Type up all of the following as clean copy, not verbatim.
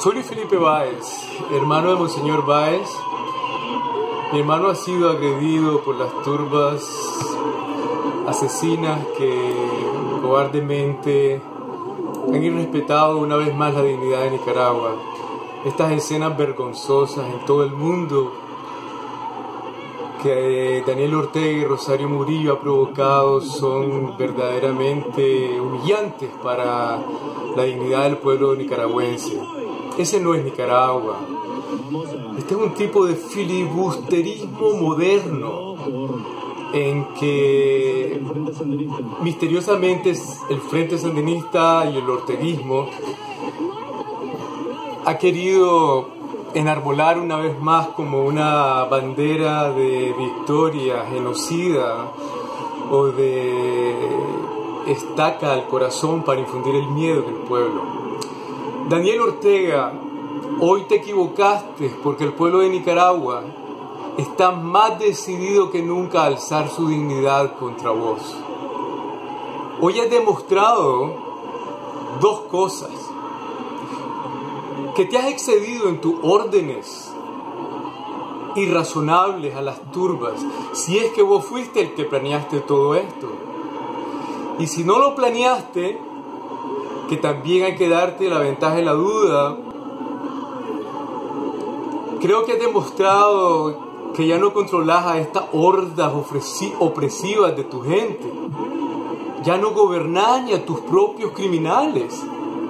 Soy Luis Felipe Báez, hermano de Monseñor Báez. Mi hermano ha sido agredido por las turbas asesinas que cobardemente han irrespetado una vez más la dignidad de Nicaragua. Estas escenas vergonzosas en todo el mundo que Daniel Ortega y Rosario Murillo ha provocado son verdaderamente humillantes para la dignidad del pueblo nicaragüense. Ese no es Nicaragua. Este es un tipo de filibusterismo moderno en que misteriosamente el Frente Sandinista y el orteguismo ha querido enarbolar una vez más como una bandera de victoria genocida o de estaca al corazón para infundir el miedo en el pueblo. Daniel Ortega, hoy te equivocaste porque el pueblo de Nicaragua está más decidido que nunca a alzar su dignidad contra vos. Hoy has demostrado dos cosas: que te has excedido en tus órdenes irrazonables a las turbas, si es que vos fuiste el que planeaste todo esto. Y si no lo planeaste, que también hay que darte la ventaja de la duda, creo que has demostrado que ya no controlas a estas hordas opresivas de tu gente. Ya no gobernás ni a tus propios criminales.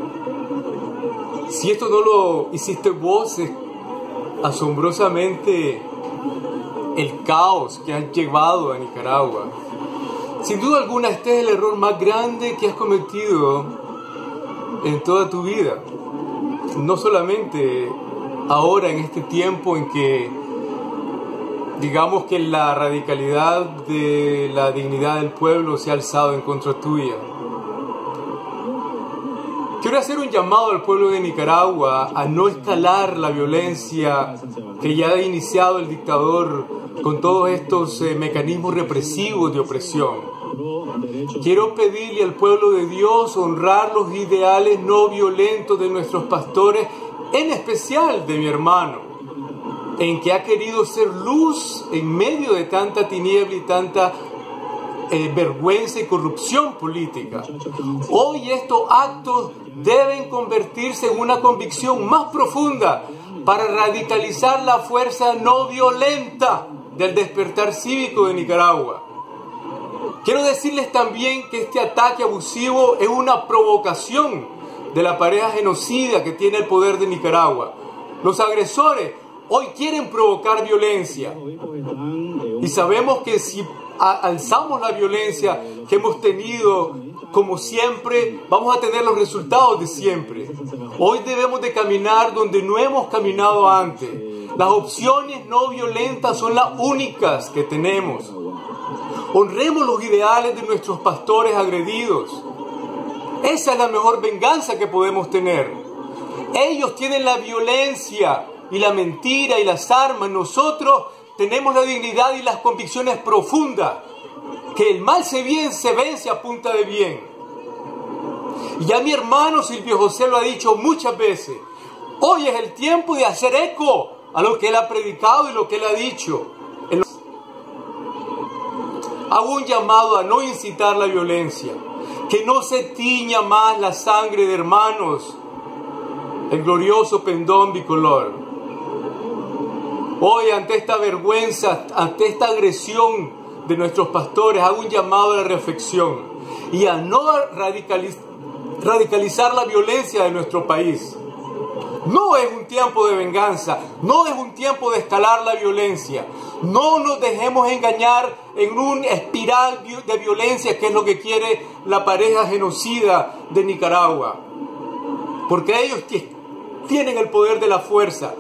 Si esto no lo hiciste vos, es asombrosamente el caos que has llevado a Nicaragua. Sin duda alguna, este es el error más grande que has cometido en toda tu vida. No solamente ahora, en este tiempo en que digamos que la radicalidad de la dignidad del pueblo se ha alzado en contra tuya. Quiero hacer un llamado al pueblo de Nicaragua a no escalar la violencia que ya ha iniciado el dictador con todos estos mecanismos represivos de opresión. Quiero pedirle al pueblo de Dios honrar los ideales no violentos de nuestros pastores, en especial de mi hermano, en que ha querido ser luz en medio de tanta tiniebla y tanta vergüenza y corrupción política. Hoy estos actos deben convertirse en una convicción más profunda para radicalizar la fuerza no violenta del despertar cívico de Nicaragua. Quiero decirles también que este ataque abusivo es una provocación de la pareja genocida que tiene el poder de Nicaragua. Los agresores hoy quieren provocar violencia y sabemos que si alzamos la violencia que hemos tenido, como siempre, vamos a tener los resultados de siempre. Hoy debemos de caminar donde no hemos caminado antes. Las opciones no violentas son las únicas que tenemos. Honremos los ideales de nuestros pastores agredidos. Esa es la mejor venganza que podemos tener. Ellos tienen la violencia y la mentira y las armas. Nosotros tenemos la dignidad y las convicciones profundas, que el mal se vence a punta de bien. Y ya mi hermano Silvio José lo ha dicho muchas veces. Hoy es el tiempo de hacer eco a lo que él ha predicado y lo que él ha dicho. Hago un llamado a no incitar la violencia, que no se tiña más la sangre de hermanos, el glorioso pendón bicolor. Hoy, ante esta vergüenza, ante esta agresión de nuestros pastores, hago un llamado a la reflexión y a no radicalizar la violencia de nuestro país. No es un tiempo de venganza, no es un tiempo de escalar la violencia. No nos dejemos engañar en una espiral de violencia, que es lo que quiere la pareja genocida de Nicaragua. Porque ellos tienen el poder de la fuerza.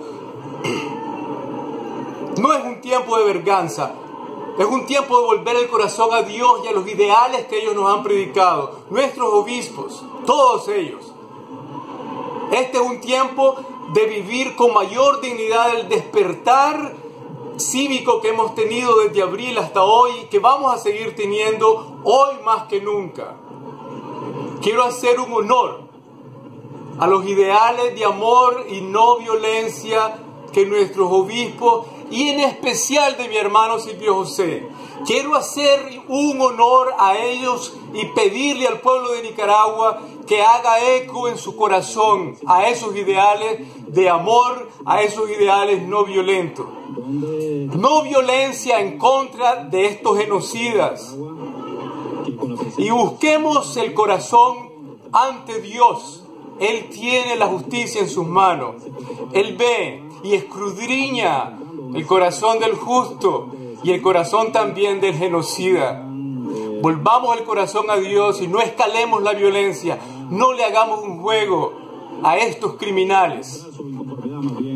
No es un tiempo de venganza, es un tiempo de volver el corazón a Dios y a los ideales que ellos nos han predicado. Nuestros obispos, todos ellos. Este es un tiempo de vivir con mayor dignidad el despertar cívico que hemos tenido desde abril hasta hoy y que vamos a seguir teniendo hoy más que nunca. Quiero hacer un honor a los ideales de amor y no violencia que nuestros obispos, y en especial de mi hermano Silvio José, quiero hacer un honor a ellos y pedirle al pueblo de Nicaragua que haga eco en su corazón a esos ideales de amor, a esos ideales no violentos. No violencia en contra de estos genocidas. Y busquemos el corazón ante Dios. Él tiene la justicia en sus manos. Él ve y escudriña el corazón del justo y el corazón también del genocida. Volvamos el corazón a Dios y no escalemos la violencia. No le hagamos un juego a estos criminales.